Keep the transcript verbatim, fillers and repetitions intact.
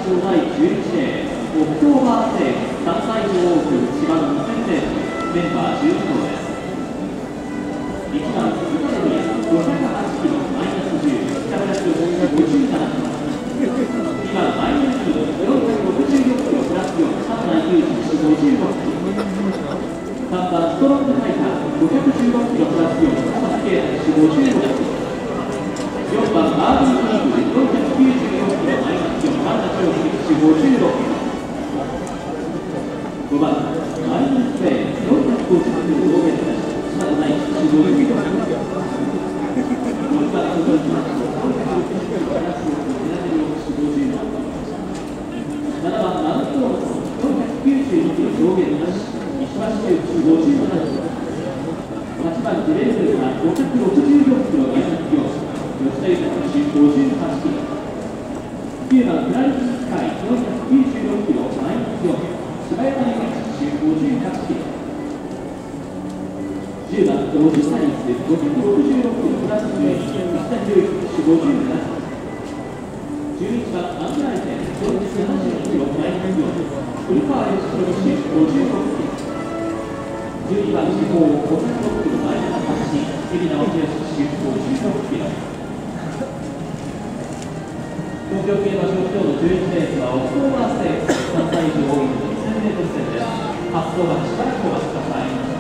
賞だいじゅういちレーン、オクトーバーセールさんさい以上多く千葉の先生メンバーじゅうに頭です。いちばんスカレミアごひゃくはちキロマイナスじゅう、北村記録ごじゅうななキロ。にばんマイナスよんひゃくろくじゅうよんキロプラスよん、さんばんユージごじゅうろくキロ。さんばんストロングタイターごひゃくじゅうろくキロプラスよん、高松圭太ごじゅうろくキロ。よんばんアービーリーグよんひゃくきゅうじゅうよんキロマイナスよん、神田長秀ごじゅうろくキロ。ごばんマイナスペイよんひゃくごじゅうキロ同月です。島田大吉ごじゅうキロ。ろくばん届きますよんひゃくろくじゅうキロプラスよん、南のごじゅうろくキロ。ななばんマウントロードよんひゃくきゅうじゅうにキロ上限なし、石橋圭一ごじゅうななキロ。はちばんジレンルーがごひゃくろくじゅうよんキロ減速業者、吉田豊ごじゅうはちキロ。きゅうばんクライススカイよんひゃくきゅうじゅうろくキロマイナスよん、柴山東ごじゅうはちキロ。じゅうばんロジサインスごひゃくろくじゅうろくキロプラスじゅういち、石田博之ごじゅうななキロ。じゅういちばんアングライテンごひゃくななじゅうキロマイナスよん、古川義弘ごじゅうろくキロ。じゅうにばん四方ごひゃくろくキロマイナスはち、海老名沖吉ごじゅうろくキロ。東京競馬場今日のじゅういちレースはオクトーバーステークスさんさい以上多いのにせんメートル戦です。発走馬しばらくお待ちください。